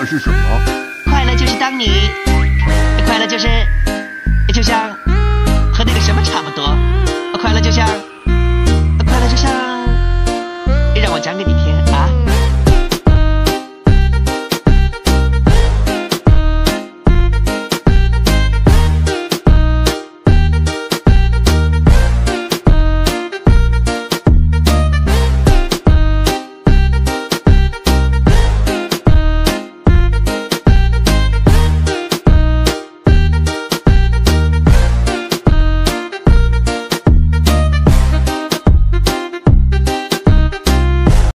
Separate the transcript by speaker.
Speaker 1: 是什么？
Speaker 2: 快乐就是当你，快乐就像和那个什么差不多，快乐就像。